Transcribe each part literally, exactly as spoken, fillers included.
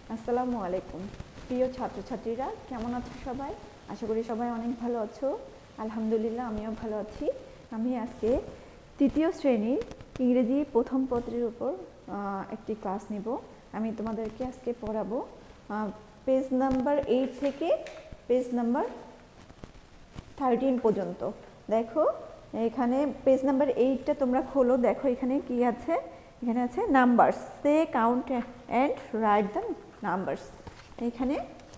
আসসালামু আলাইকুম প্রিয় ছাত্রছাত্রীরা, কেমন আছো সবাই? আশা করি সবাই অনেক ভালো আছো। আলহামদুলিল্লাহ, আমিও ভালো আছি। আমি আজকে তৃতীয় শ্রেণীর ইংরেজি প্রথম পত্রের উপর একটি ক্লাস নিব। আমি তোমাদেরকে আজকে পড়াবো পেজ নাম্বার এইট থেকে পেজ নাম্বার থার্টিন পর্যন্ত। দেখো এখানে পেজ নাম্বার এইটটা তোমরা খোলো, দেখো এখানে কি আছে। এখানে আছে numbers, say count and write the numbers. এখানে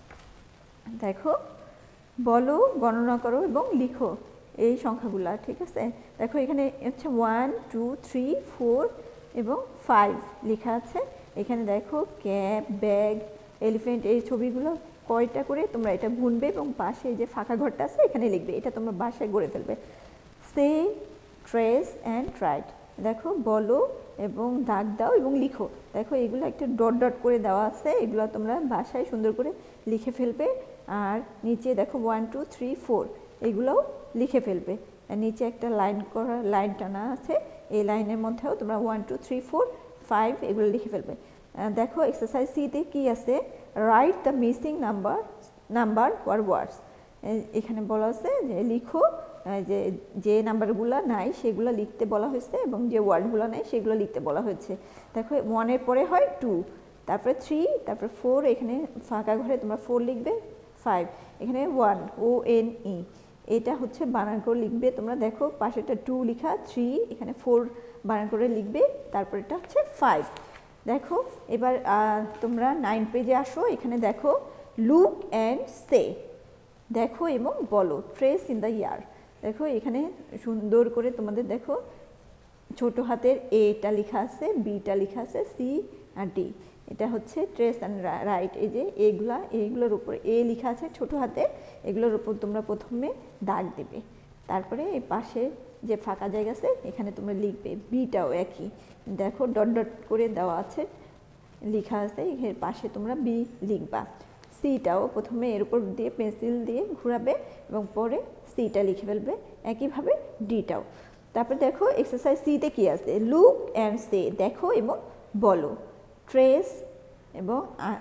দেখো বলো, গণনা করো এবং লিখো এই সংখ্যাগুলা, ঠিক আছে। দেখো এখানে হচ্ছে ওয়ান টু থ্রি ফোর এবং ফাইভ লেখা আছে। এখানে দেখো ক্যাপ, ব্যাগ, এলিফ্যান্ট, এই ছবিগুলো কয়টা করে তোমরা এটা গুনবে এবং পাশে যে ফাঁকা ঘরটা আছে এখানে লিখবে। এটা তোমরা বাসায় গড়ে ফেলবে। Say, trace and write. দেখো বলো এবং দাগ দাও এবং লিখো। দেখো এগুলো একটা ডট ডট করে দেওয়া আছে, এগুলো তোমরা বাসায় সুন্দর করে লিখে ফেলবে। আর নিচে দেখো ওয়ান টু থ্রি ফোর এগুলোও লিখে ফেলবে। আর নিচে একটা লাইন করা লাইন টানা আছে, এই লাইনের মধ্যেও তোমরা one two three four five এগুলো লিখে ফেলবে। দেখো এক্সারসাইজ সিতে কি আছে, write the missing number number war words. এখানে বলা আছে যে লিখো যে যে নাম্বারগুলো নাই সেগুলো লিখতে বলা হয়েছে এবং যে ওয়ার্ডগুলো নাই সেগুলো লিখতে বলা হয়েছে। দেখো ওয়ানের পরে হয় টু, তারপরে থ্রি, তারপরে ফোর, এখানে ফাঁকা ঘরে তোমরা ফোর লিখবে, ফাইভ, এখানে ওয়ান, ও এন ই, এটা হচ্ছে বানান করে লিখবে তোমরা। দেখো পাশেটা টু লিখা, থ্রি, এখানে ফোর বানান করে লিখবে, তারপরে এটা হচ্ছে ফাইভ। দেখো এবার তোমরা নাইন পেজে আসো। এখানে দেখো লুক অ্যান্ড সে, দেখো এবং বলো, ট্রেস ইন দ্য ইয়ার। দেখো এখানে সুন্দর করে তোমাদের দেখো ছোট হাতের এটা লেখা আছে, বিটা লেখা আছে, সি আর ডি, এটা হচ্ছে ট্রেস অ্যান্ড রাইট। এই যে এগুলা এইগুলোর উপর এ লেখা আছে ছোট হাতে, এগুলোর উপর তোমরা প্রথমে দাগ দেবে, তারপরে এই পাশে যে ফাঁকা জায়গা আছে এখানে তোমরা লিখবে। বিটাও একই, দেখো ডট ডট করে দেওয়া আছে, লেখা আছে, এর পাশে তোমরা বি লিখবা। সিটাও প্রথমে এর উপর দিয়ে পেন্সিল দিয়ে ঘোরাবে এবং পরে সিটা লিখে ফেলবে, একইভাবে ডিটাও। তারপর দেখো এক্সারসাইজ সিতে কি আছে, লুক অ্যান্ড সে, দেখো এবং বলো, ট্রেস এবং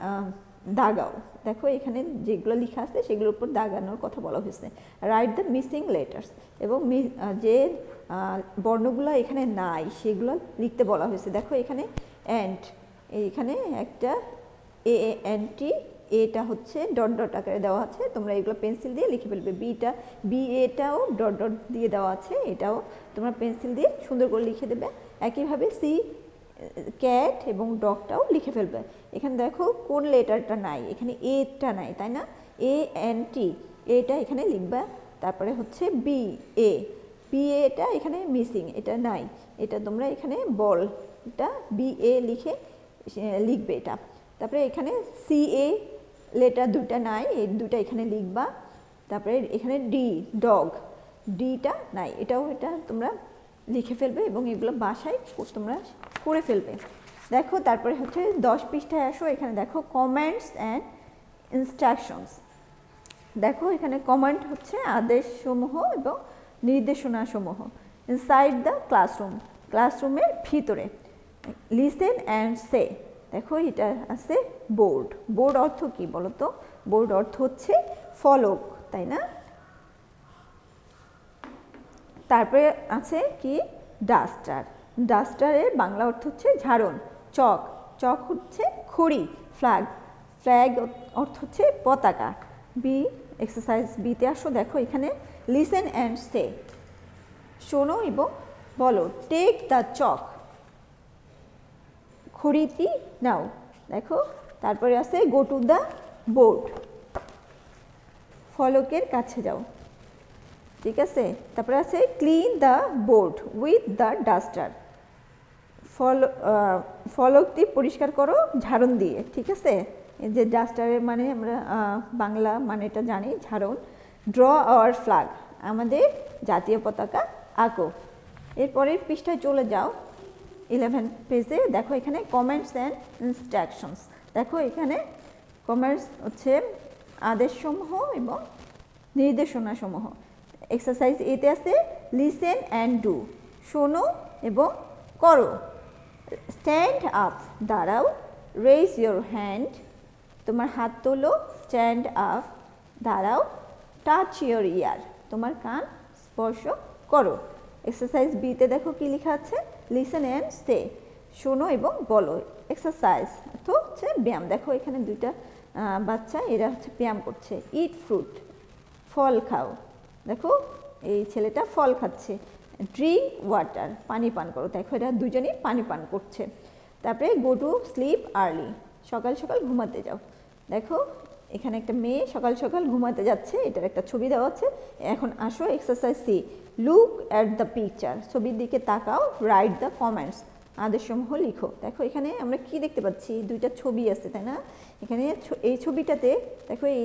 দাগাও। দেখো এখানে যেগুলো লেখা আছে সেগুলোর উপর দাগানোর কথা বলা হয়েছে। রাইট দ্য মিসিং লেটার্স, এবং যে বর্ণগুলো এখানে নাই সেগুলো লিখতে বলা হয়েছে। দেখো এখানে অ্যান্ড, এইখানে একটা এ এন টি, এটা হচ্ছে ডট ডট আকারে দেওয়া আছে, তোমরা এগুলো পেন্সিল দিয়ে লিখে ফেলবে। বিটা বি এটাও ডট ডট দিয়ে দেওয়া আছে, এটাও তোমরা পেন্সিল দিয়ে সুন্দর করে লিখে দেবে। একইভাবে সি, ক্যাট এবং ডগটাও লিখে ফেলবে। এখানে দেখো কোন লেটারটা নাই, এখানে এটা নাই, তাই না, এ এন টি, এটা এখানে লিখবা। তারপরে হচ্ছে বি এ, বি এটা এখানে মিসিং, এটা নাই, এটা তোমরা এখানে বল, এটা বি এ লিখে লিখবে এটা। তারপরে এখানে সি এ লেটার দুটা নাই, এই দুটা এখানে লিখবা। তারপরে এখানে ডি, ডগ, ডিটা নাই, এটাও এটা তোমরা লিখে ফেলবে এবং এগুলো বাসায় তোমরা করে ফেলবে। দেখো তারপরে হচ্ছে দশ পৃষ্ঠায় আসো। এখানে দেখো কমেন্টস অ্যান্ড ইনস্ট্রাকশনস। দেখো এখানে কমেন্ট হচ্ছে আদেশসমূহ এবং নির্দেশনাসমূহ। ইনসাইড দ্য ক্লাসরুম, ক্লাসরুমের ভিতরে। লিসেন অ্যান্ড সে, দেখো এটা আছে বোর্ড। বোর্ড অর্থ কি বলো তো? বোর্ড অর্থ হচ্ছে ফলক, তাই না। তারপরে আছে কি ডাস্টার, ডাস্টারের বাংলা অর্থ হচ্ছে ঝাড়ন। চক, চক হচ্ছে খড়ি। ফ্ল্যাগ, ফ্ল্যাগ অর্থ হচ্ছে পতাকা। বি, এক্সারসাইজ বিতে আসো। দেখো এখানে লিসেন অ্যান্ড সে, শোনো এবং বলো। টেক দ্য চক, খড়িটি নাও। দেখো তারপরে আছে গো টু দ্য বোর্ড, ফলকের কাছে যাও, ঠিক আছে। তারপরে আছে clean the board with the duster, ফল ফলকটি পরিষ্কার করো ঝাড়ন দিয়ে, ঠিক আছে। এই যে ডাস্টারের মানে আমরা বাংলা মানেটা জানি ঝাড়ন। ড্র আওয়ার ফ্ল্যাগ, আমাদের জাতীয় পতাকা আঁকো। এরপরের পৃষ্ঠায় চলে যাও ইলেভেন পেজে। দেখো এখানে কমেন্টস অ্যান্ড ইনস্ট্রাকশনস। দেখো এখানে কমেন্টস হচ্ছে আদেশসমূহ এবং নির্দেশনাসমূহ। এক্সারসাইজ এতে আছে লিসেন অ্যান্ড ডু, শোনো এবং করো। স্ট্যান্ড আপ, দাঁড়াও। রেইজ ইয়োর হ্যান্ড, তোমার হাত তোলো, স্ট্যান্ড আপ, দাঁড়াও, টাচ ইয়োর ইয়ার, তোমার কান স্পর্শ করো। এক্সারসাইজ বিতে দেখো কি লেখা আছে, লিসেন অ্যান্ড স্টে, শোনো এবং বলো। এক্সারসাইজ তো হচ্ছে ব্যায়াম, দেখো এখানে দুইটা বাচ্চা এরা হচ্ছে ব্যায়াম করছে। ইট ফ্রুট, ফল খাও, দেখো এই ছেলেটা ফল খাচ্ছে। ড্রিঙ্ক ওয়াটার, পানি পান করো, দেখো এরা দুজনেই পানি পান করছে। তারপরে গো টু স্লিপ আর্লি, সকাল সকাল ঘুমাতে যাও, দেখো এখানে একটা মেয়ে সকাল সকাল ঘুমাতে যাচ্ছে, এটার একটা ছবি দেওয়া আছে। এখন আসো exercise C, look at the picture, ছবির দিকে তাকাও, রাইট দ্য কমেন্টস, আদেশসমূহ লিখো। দেখো এখানে আমরা কি দেখতে পাচ্ছি, দুইটা ছবি আছে তাই না। এখানে এই ছবিটাতে দেখো এই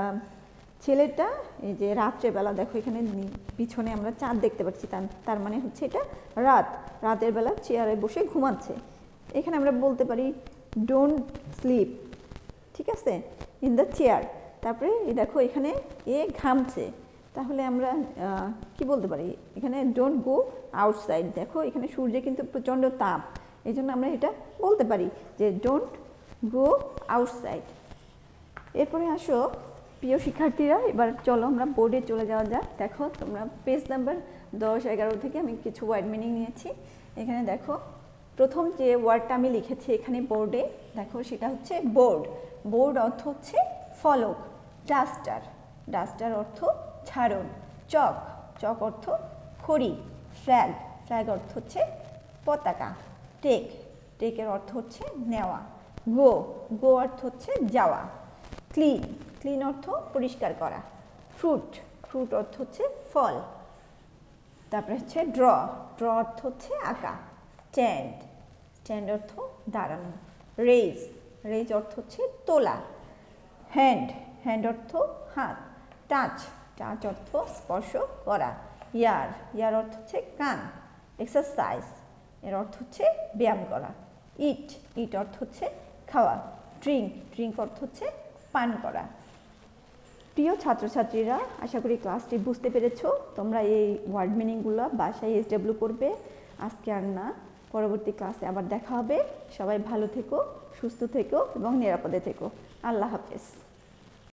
ছেলেটা এই যে রাত্রেবেলা, দেখো এখানে পিছনে আমরা চাঁদ দেখতে পাচ্ছি, তার মানে হচ্ছে এটা রাত, রাতের বেলা চেয়ারে বসে ঘুমাচ্ছে। এখানে আমরা বলতে পারি ডোন্ট স্লিপ, ঠিক আছে, ইন দ্য চেয়ার। তারপরে দেখো এখানে এ ঘামছে, তাহলে আমরা কি বলতে পারি, এখানে ডোন্ট গো আউটসাইড, দেখো এখানে সূর্যে কিন্তু প্রচণ্ড তাপ, এই জন্য আমরা এটা বলতে পারি যে ডোন্ট গো আউটসাইড। এরপরে আসো প্রিয় শিক্ষার্থীরা, এবার চলো আমরা বোর্ডে চলে যাওয়া যাক। দেখো তোমরা পেজ নাম্বার দশ এগারো থেকে আমি কিছু ওয়ার্ড মিনিং নিয়েছি। এখানে দেখো প্রথম যে ওয়ার্ডটা আমি লিখেছি এখানে বোর্ডে, দেখো সেটা হচ্ছে বোর্ড। বোর্ড অর্থ হচ্ছে ফলক। ডাস্টার, ডাস্টার অর্থ ঝাড়ন। চক, চক অর্থ খড়ি। ফ্ল্যাগ, ফ্ল্যাগ অর্থ হচ্ছে পতাকা। টেক, টেকের অর্থ হচ্ছে নেওয়া। গো, গো অর্থ হচ্ছে যাওয়া। ক্লিন, ক্লিন অর্থ পরিষ্কার করা। ফ্রুট, ফ্রুট অর্থ হচ্ছে ফল। তারপরে হচ্ছে ড্র, ড্র অর্থ হচ্ছে আঁকা। স্ট্যান্ড, স্ট্যান্ড অর্থ দাঁড়ানো। রেজ, রেজ অর্থ হচ্ছে তোলা। হ্যান্ড, হ্যান্ড অর্থ হাত। টাচ, টাচ অর্থ স্পর্শ করা। ইয়ার, ইয়ার অর্থ হচ্ছে কান। এক্সারসাইজ, এর অর্থ হচ্ছে ব্যায়াম করা। ইট, ইট অর্থ হচ্ছে খাওয়া। ড্রিঙ্ক, ড্রিঙ্ক অর্থ হচ্ছে পান করা। প্রিয় ছাত্রছাত্রীরা, আশা করি ক্লাসটি বুঝতে পেরেছো। তোমরা এই ওয়ার্ড মিনিংগুলো বাসায় এস ডাব্লিউ করবে, আজকে আর না, পরবর্তী ক্লাসে আবার দেখা হবে। সবাই ভালো থেকো, সুস্থ থেকো এবং নিরাপদে থেকো। আল্লাহ হাফেজ।